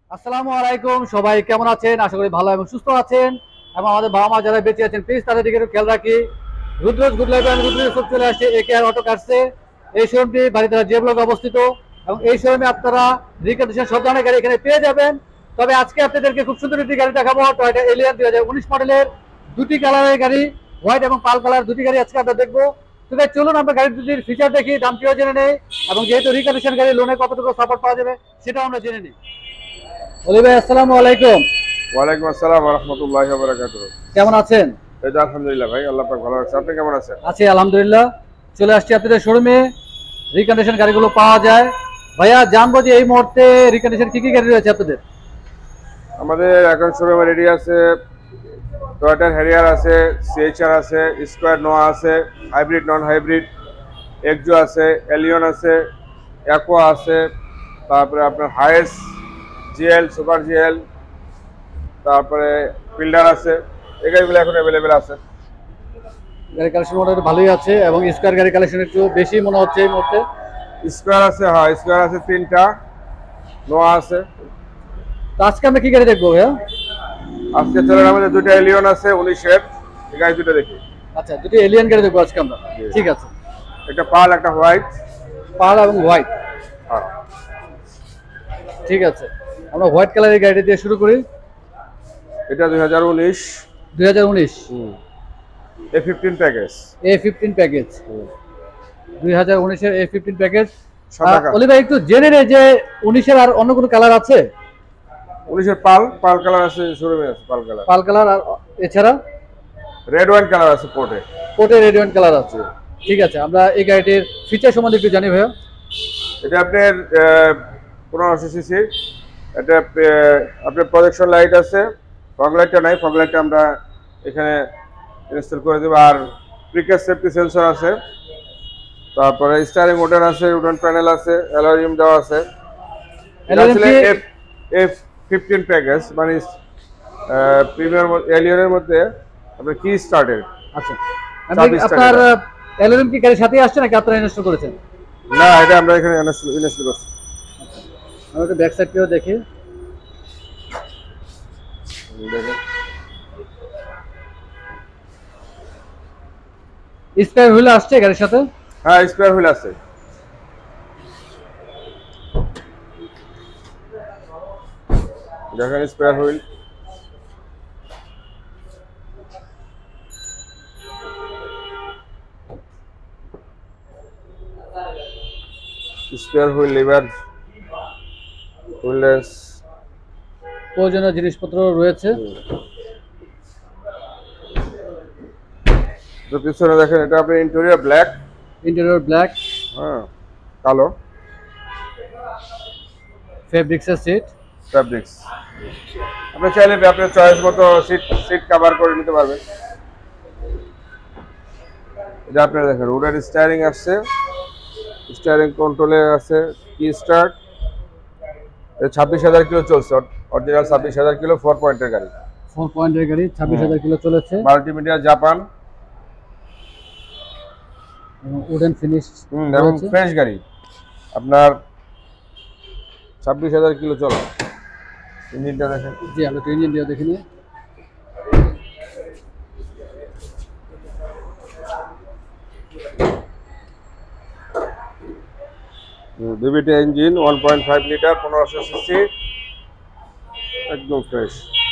আসসালামু আলাইকুম, সবাই কেমন আছেন? আশা করি ভালো এবং সুস্থ আছেন এবং আমাদের বাবা মা যারা বেঁচে আছেন প্লিজ তাদের দিকে একটু খেয়াল রাখি। রুদ্রজ গুড লাইফ এবং রুদ্রজ সব চলে আসছে একে আর অটো কাটছে। এই শোরুমটি বাড়িতে যে ব্লকে অবস্থিত এবং এই শোরুমে আপনারা রিকন্ডিশন সব ধরনের গাড়ি এখানে পেয়ে যাবেন। তবে আজকে আপনাদেরকে খুব সুন্দর একটি গাড়ি দেখাবো, টয়োটা এলিয়ন 2019 মডেলের, দুটি কালারের গাড়ি, হোয়াইট এবং পাল কালার দুটি গাড়ি আজকে আমরা দেখবো। তবে চলুন আমরা গাড়ি দুটির ফিচার দেখি, দামটিও জেনে নেই এবং যেহেতু রিকন্ডিশন গাড়ি লোনে কতটুকু সাপোর্ট পাওয়া যাবে সেটাও আমরা জেনে নিই। অলি ভাই আসসালামু আলাইকুম। ওয়ালাইকুম আসসালাম ওয়া রাহমাতুল্লাহি ওয়া বারাকাতুহু। কেমন আছেন? এই তো আলহামদুলিল্লাহ ভাই, আল্লাহ পাক ভালো রাখছে। আপনি কেমন আছেন? আছি আলহামদুলিল্লাহ। চলে আসছি আপনাদের শোরুমে, রিকন্ডিশন গাড়িগুলো পাওয়া যায়। ভাইয়া জানবো যে এই মুহূর্তে রিকন্ডিশন কি কি গাড়ি রয়েছে আপনাদের? আমাদের এখন শোরুমে রেডি আছে টয়োটা হ্যারিয়ার আছে, সিএইচআর আছে, স্কোয়ার নোয়া আছে, হাইব্রিড নন হাইব্রিড, এক্সো আছে, এলিয়ন আছে, অ্যাকোয়া আছে, তারপরে আপনার হাইস জিএল, সুপার জিএল, তারপরে ফিল্ডার আছে। এই গাড়িগুলো এখন অ্যাভেলেবেল আছে। গাড়ি কালেকশন মোটামুটি ভালোই আছে এবং স্কোয়ার গাড়ি কালেকশন একটু বেশি মনে হচ্ছে এই মুহূর্তে। স্কোয়ার আছে, হ্যাঁ স্কোয়ার আছে তিনটা, নোয়া আছে। তো আজকে আমরা কি গাড়ি দেখবো ভাইয়া? আজকে চলে আমাদের দুটো এলিয়ন আছে 19-এর, এই গাড়ি দুটো দেখি। আচ্ছা, দুটি এলিয়ান গাড়ি দেখবো আজকে আমরা। ঠিক আছে, একটা পাল একটা হোয়াইট। পাল এবং হোয়াইট, হ্যাঁ ঠিক আছে। আমরা হোয়াইট কালারের গাড়ি দিয়ে শুরু করি। এটা 2019 2019 A15 প্যাকেজ। A15 প্যাকেজ, 2019 এর A15 প্যাকেজ। সাদা অলি ভাই একটু জেনে নেই যে 19 এর আর অন্য কোনো কালার আছে? 19-এর পাল পাল কালার আছে, শোরুমে আছে পাল কালার। পাল কালার আর এছাড়া রেড ওয়াইন কালার আছে পোর্টে। কোটে রেডিয়েন্ট কালার আছে। ঠিক আছে, আমরা এই গাড়িটির ফিচার সম্বন্ধে একটু জানি ভাইয়া। এটা আপনার 1500 সিসি। এটা আপনার প্রজেকশন লাইট আছে, ফগ লাইটটা নাই, ফগ লাইটটা আমরা এখানে ইনস্টল করে দেব। আর প্রিকেস সেফটি সেন্সর আছে, তারপরে স্টারিং মোটর আছে, রুটন প্যানেল আছে, অ্যালুমিনিয়াম দেওয়া আছে। এটা আসলে F15 প্যাকেজ, মানে প্রিমিয়াম এলিয়নের মধ্যে আপনার কি স্টার্টের। আচ্ছা, আপনার অ্যালুমিনিয়াম কি গাড়ির সাথেই আসছে নাকি আপনারা ইনস্টল করেছেন? না, এটা আমরা এখানে ইনস্টল করছি। আমরা একটু ব্যাক সাইডটিও দেখি। স্পেয়ার হুইল আসছে গাড়ির সাথে? হ্যাঁ স্পেয়ার হুইল আছে। দেখেন spare wheel. Spare wheel, lever, হুইললেস, প্রয়োজনীয় জিনিসপত্র রয়েছে। তো পিছনে দেখেন, এটা আপনার ইন্টেরিয়র ব্ল্যাক, ইন্টেরিয়র ব্ল্যাক, হ্যাঁ কালো ফেব্রিক্সের সিট, ফ্যাব্রিক্স। আপনি চাইলে আপনার চয়েস মতো সিট কভার করে নিতে পারবেন। এটা আপনার দেখেন রোডের স্টিয়ারিং আসছে, স্টিয়ারিং কন্ট্রোলে আছে, কি স্টার্ট। 26,000 কিলো চলছে, অরিজিনাল 26,000 কিলো, 4 পয়েন্টের গাড়ি। 4 পয়েন্টের গাড়ি, 26,000 কিলো চলেছে। মাল্টিমিডিয়া জাপান এবং উডেন ফিনিশ এবং ফ্রেশ গাড়ি। আপনার 26,000 কিলো চলা। ইঞ্জিনটা দেখেন। জি, আমরা তো ইঞ্জিন দিয়ে দেখে নিই। বিবিটি ইঞ্জিন 1.5 লিটার, 1500 সিসি, একদম ফ্রেশ।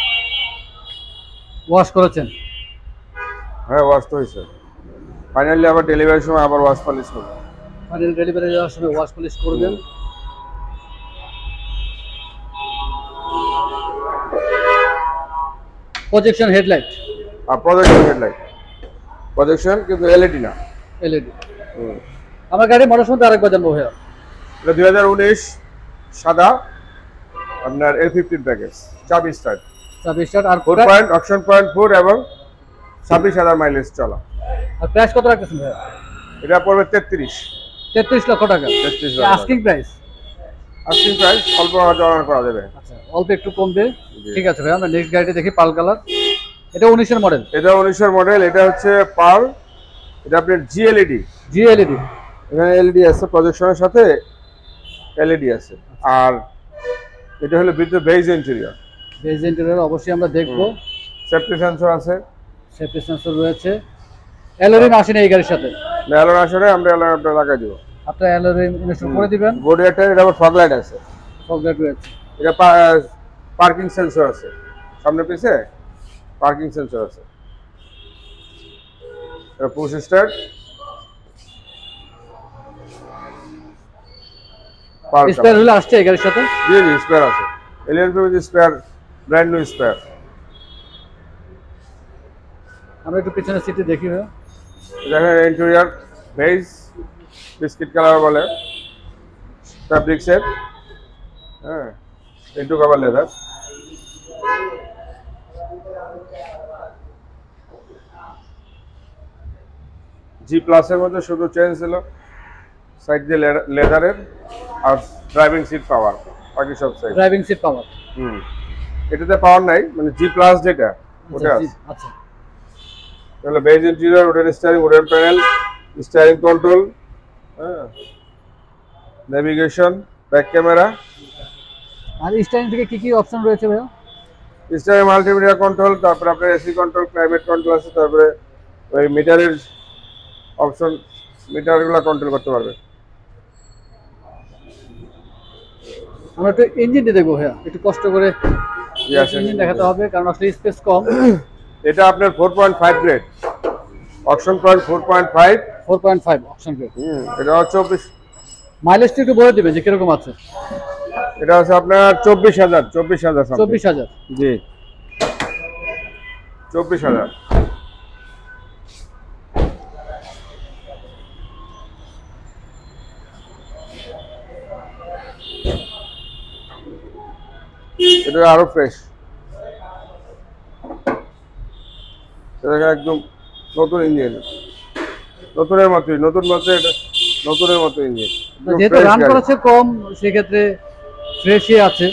ওয়াশ করেছেন? হ্যাঁ ওয়াশ তো হয়েছে। ফাইনালি আবার ডেলিভারির সময় আবার ওয়াশ পলিশ করবো। ফাইনাল ডেলিভারি যাওয়ার সময় ওয়াশ পলিশ করবেন। প্রজেকশন হেডলাইট, আর প্রজেকশন হেডলাইট, প্রজেকশন কিন্তু এলইডি না, এলইডি। আমার গাড়ি মডেল সম্বন্ধে আরেকবার জানবো ভাইয়া। এটা 2019 সাদা, আপনার A15 প্যাকেজ, চাবি স্টার্ট, 24 আর 4 পয়েন্ট, অকশন পয়েন্ট 4 এবং 26,000 মাইলেজ চলা। আর প্রাইস কত রাখতেছেন ভাইয়া? এটা পড়বে 33 লক্ষ টাকা। 33 লক্ষ আস্কিং প্রাইস? আস্কিং প্রাইস অল্প জমানো করা যাবে। আচ্ছা, অল্প একটু কমবে। ঠিক আছে ভাই, আমরা নেক্সট গাড়িটা দেখি, পাল কালার। এটা 19 এর মডেল। এটা 19 এর মডেল। এটা হচ্ছে পার্ল। এটা আপনার জিএলইডি। জিএলইডি, এখানে এলইডি আছে, প্রজেকশনের সাথে এলইডি আছে। আর এটা হলো ভিতরে বেজ ইন্টেরিয়র। বেজ ইন্টেরিয়র অবশ্যই আমরা দেখবো। সেফটি সেন্সর আছে, সেফটি সেন্সর রয়েছে। অ্যালোরিম আসেনি এই গাড়ির সাথে? অ্যালোর আসলে আমরা অ্যালোরটা লাগাই দিব। আপনারা অ্যালোরিম ইনস্টল করে দিবেন। বডি একটা এটা আবার ফগ লাইট আছে, ফগ লাইট রয়েছে। এটা পার্কিং সেন্সর আছে, সামনে পিছে পার্কিং সেন্সর আছে। এটা পুশ স্টার্ট, স্পেয়ার হলে আসছে এই গাড়ির সাথে? জি জি স্পেয়ার আছে, এলিয়ান পেজ স্পেয়ার, ব্র্যান্ড নিউ স্পেয়ার। আমরা একটু পিছনে সিটে দেখি ভাই। দেখেন ইন্টেরিয়র বেজ বিস্কিট কালার বলে, ফ্যাব্রিক সেট, হ্যাঁ ইন্টু কভার লেদার। জি প্লাসের মধ্যে শুধু চেঞ্জ ছিল সাইড দিয়ে লেদারের আর ড্রাইভিং সিট পাওয়ার, বাকি সব সাইড ড্রাইভিং সিট পাওয়ার। এটাতে পাওয়ার নাই, মানে জি প্লাস যেটা ওটা আছে। আচ্ছা, তাহলে beige interior, wooden steering, wooden panel, steering control, হ্যাঁ নেভিগেশন, ব্যাক ক্যামেরা। আর স্টারিং থেকে কি কি অপশন রয়েছে ভাইয়া? স্টিয়ারিং মাল্টিমিডিয়া কন্ট্রোল, তারপরে আপনার এসি কন্ট্রোল, ক্লাইমেট কন্ট্রোল আছে, তারপরে ওই মিটারের অপশন, মিটারগুলো কন্ট্রোল করতে পারবে। আমরা একটু ইঞ্জিনটা দেখবো ভাইয়া, একটু কষ্ট করে ইঞ্জিন দেখাতে হবে কারণ আসলে স্পেস কম। এটা আপনার 4.5 grade, option point 4.5, 4.5 option grade. এটা 24, মাইলেজটা একটু বলে দিবে যে কিরকম আছে? এটা আছে আপনার 24,000 24,000। জি 24,000। এটা আরো ফ্রেশ, এটা একদম নতুন ইঞ্জিন, নতুনের মতোই, নতুন বলতে এটা নতুনের মতো ইঞ্জিন। যেহেতু রান করেছে কম সেক্ষেত্রে ফ্রেশই আছে।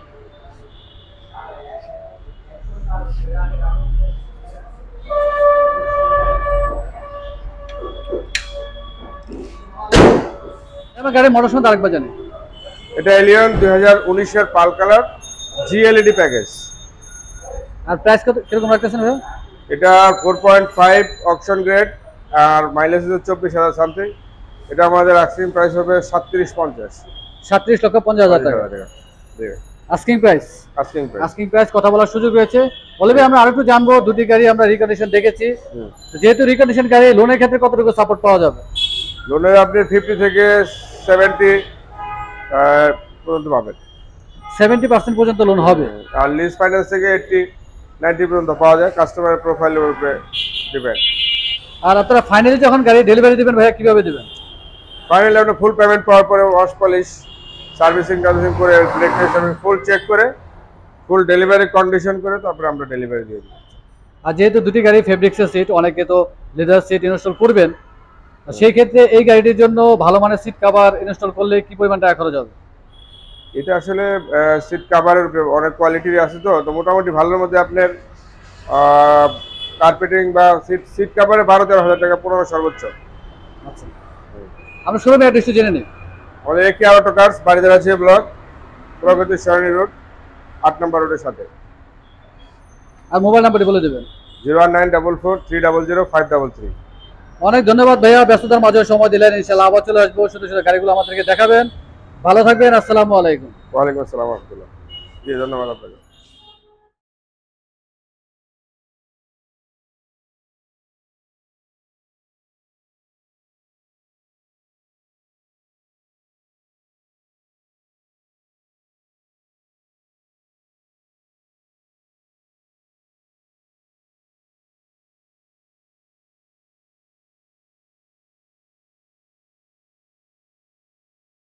এবার গাড়ির মডেল সম্বন্ধে আরেকবার জানি। এটা এলিয়ন 2019 এর পাল কালার জিএলইডি প্যাকেজ। আর প্রাইস কত কিরকম রাখতেছেন ভাই? এটা 4.5 অকশন গ্রেড আর মাইলেজ হচ্ছে 24,000 সামথিং। এটা আমাদের আস্কিং প্রাইস হবে 37.50। 37,50,000 টাকা আস্কিং প্রাইস। আস্কিং প্রাইস কথা বলার সুযোগ রয়েছে। বলে ভাই আমরা আরেকটু জানবো, দুটি গাড়ি আমরা রিকন্ডিশন দেখেছি, যেহেতু রিকন্ডিশন গাড়ি লোনের ক্ষেত্রে কতটুকু সাপোর্ট পাওয়া যাবে? লোনের আপনি 50 থেকে 70 পর্যন্ত পাবেন। 70% পর্যন্ত লোন হবে। আর লিজ ফাইন্যান্স থেকে 80-90 পর্যন্ত পাওয়া যায়, কাস্টমারের প্রোফাইলের উপরে ডিপেন্ড। আর আপনারা ফাইনালি যখন গাড়ি ডেলিভারি দিবেন ভাইয়া কিভাবে দিবেন? ফাইনালি আপনি ফুল পেমেন্ট পাওয়ার পরে ওয়াশ পলিশ সার্ভিসিং টার্ভিসিং করে ইলেকট্রিক ফুল চেক করে ফুল ডেলিভারি কন্ডিশন করে তারপরে আমরা ডেলিভারি দিয়ে দিই। আর যেহেতু দুটি গাড়ি ফেব্রিক্সের সিট, অনেকে তো লেদার সিট ইনস্টল করবেন, সেই ক্ষেত্রে এই গাড়িটির জন্য ভালো মানের সিট কভার ইনস্টল করলে কি পরিমাণ টাকা খরচ হবে? এটা আসলে সিট কভারের অনেক কোয়ালিটির আছে, তো মোটামুটি ভালোর মধ্যে আপনার কার্পেটিং বা সিট কভারে 12-13 হাজার টাকা 15 সর্বোচ্চ। আচ্ছা, আমরা শোরুমে অ্যাড্রেসটা জেনে নিই। আমাদের একেআর অটো কার্স, বাড়িদারাছিয়া ব্লক, প্রগতি সরণি রোড, 8 নম্বর রোডের সাথে। আর মোবাইল নাম্বারটি বলে দেবেন। 01944300533। অনেক ধন্যবাদ ভাইয়া, ব্যস্ততার মাঝে সময় দিলেন। ইনশাআল্লাহ আবার চলে আসবো, শুধু শুধু গাড়িগুলো আমাদেরকে দেখাবেন। ভালো থাকবেন, আসসালামু আলাইকুম। ওয়ালাইকুম আসসালাম ওয়া রাহমাতুল্লাহ। জি ধন্যবাদ আপনাকে।